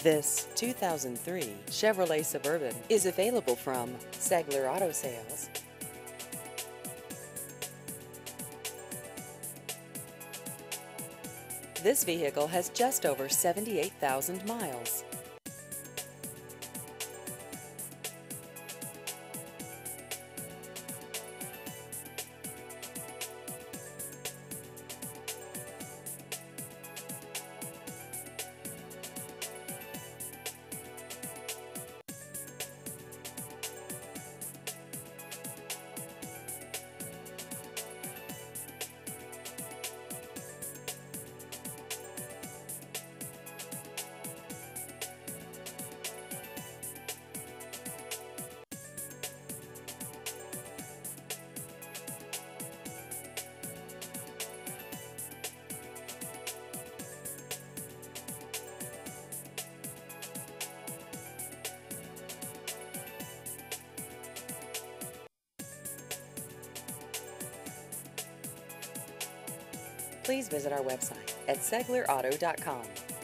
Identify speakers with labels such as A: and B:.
A: This 2003 Chevrolet Suburban is available from Segler Auto Sales. This vehicle has just over 78,000 miles. Please visit our website at seglerauto.com.